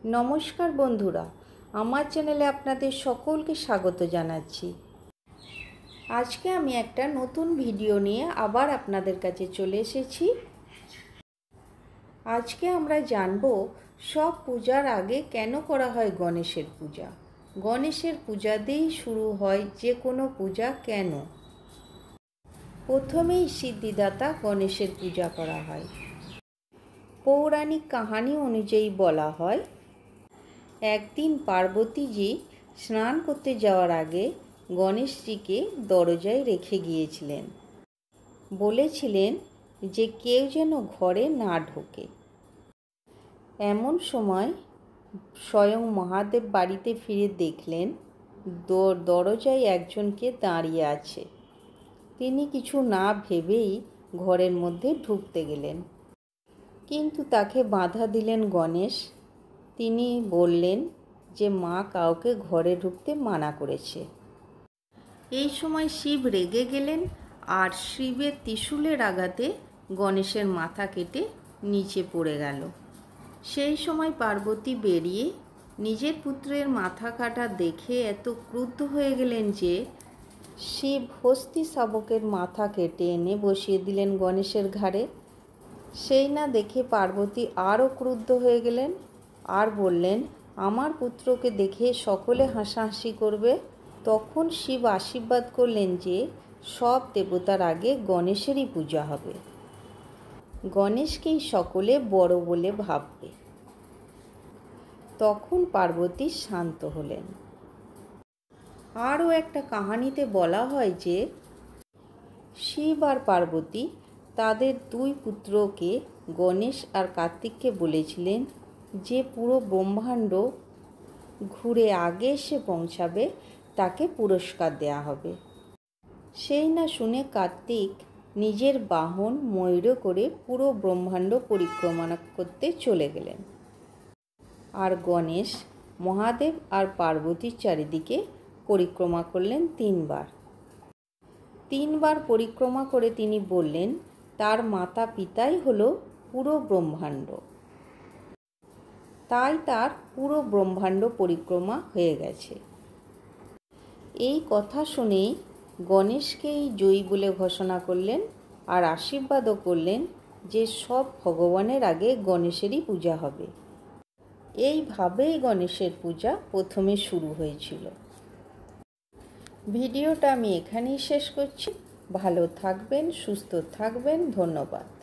নমস্কার বন্ধুরা, আমার চ্যানেলে আপনাদের সকলকে স্বাগত জানাচ্ছি। আজকে আমি একটা নতুন ভিডিও নিয়ে আবার আপনাদের কাছে চলে এসেছি। আজকে আমরা জানব সব পূজার আগে কেন করা হয় গণেশের পূজা। গণেশের পূজা দিয়েই শুরু হয় যে কোনো পূজা কেন। প্রথমেই সিদ্ধিদাতা গণেশের পূজা করা হয়। পৌরাণিক কাহিনী অনুযায়ী বলা হয়, একদিন পার্বতীজি স্নান করতে যাওয়ার আগে গণেশজিকে দরজায় রেখে গিয়েছিলেন। বলেছিলেন যে কেউ যেন ঘরে না ঢোকে। এমন সময় স্বয়ং মহাদেব বাড়িতে ফিরে দেখলেন দরজায় একজনকে দাঁড়িয়ে আছে। তিনি কিছু না ভেবেই ঘরের মধ্যে ঢুকতে গেলেন, কিন্তু তাকে বাধা দিলেন গণেশ। তিনি বললেন যে মা কাউকে ঘরে ঢুকতে মানা করেছে। এই সময় শিব রেগে গেলেন আর শিবের ত্রিশূলের আঘাতে গণেশের মাথা কেটে নিচে পড়ে গেল। সেই সময় পার্বতী বেরিয়ে নিজের পুত্রের মাথা কাটা দেখে এত ক্রুদ্ধ হয়ে গেলেন যে শিব হস্তি শাবকের মাথা কেটে এনে বসিয়ে দিলেন গণেশের ঘাড়ে। সেই না দেখে পার্বতী আরও ক্রুদ্ধ হয়ে গেলেন আর বললেন, আমার পুত্রকে দেখে সকলে হাসাহাসি করবে। তখন শিব আশীর্বাদ করলেন যে সব দেবতার আগে গণেশেরই পূজা হবে, গণেশকেই সকলে বড় বলে ভাববে। তখন পার্বতী শান্ত হলেন। আরও একটা কাহিনীতে বলা হয় যে শিব আর পার্বতী তাদের দুই পুত্রকে গণেশ আর কার্তিককে বলেছিলেন যে পুরো ব্রহ্মাণ্ড ঘুরে আগে এসে পৌঁছাবে তাকে পুরস্কার দেয়া হবে। সেই না শুনে কার্তিক নিজের বাহন ময়ূরে করে পুরো ব্রহ্মাণ্ড পরিক্রমা করতে চলে গেলেন। আর গণেশ মহাদেব আর পার্বতীর চারিদিকে পরিক্রমা করলেন 3 বার। 3 বার পরিক্রমা করে তিনি বললেন তার মাতা পিতাই হলো পুরো ব্রহ্মাণ্ড, তাই তার পুরো ব্রহ্মাণ্ড পরিক্রমা হয়ে গেছে। এই কথা শুনেই গণেশকেই জয়ী বলে ঘোষণা করলেন আর আশীর্বাদও করলেন যে সব ভগবানের আগে গণেশেরই পূজা হবে। এইভাবেই গণেশের পূজা প্রথমে শুরু হয়েছিল। ভিডিওটা আমি এখানেই শেষ করছি। ভালো থাকবেন, সুস্থ থাকবেন। ধন্যবাদ।